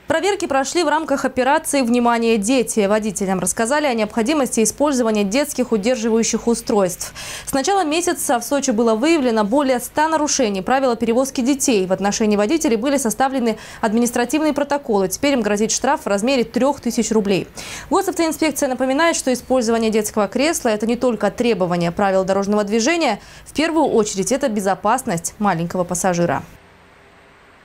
Проверки прошли в рамках операции «Внимание, дети». Водителям рассказали о необходимости использования детских удерживающих устройств. С начала месяца в Сочи было выявлено более 100 нарушений правил перевозки детей. В отношении водителей были составлены административные протоколы. Теперь им грозит штраф в размере 3000 рублей. Госавтоинспекция напоминает, что использование детского кресла – это не только требование правил дорожного движения. В первую очередь это безопасность маленького пассажира.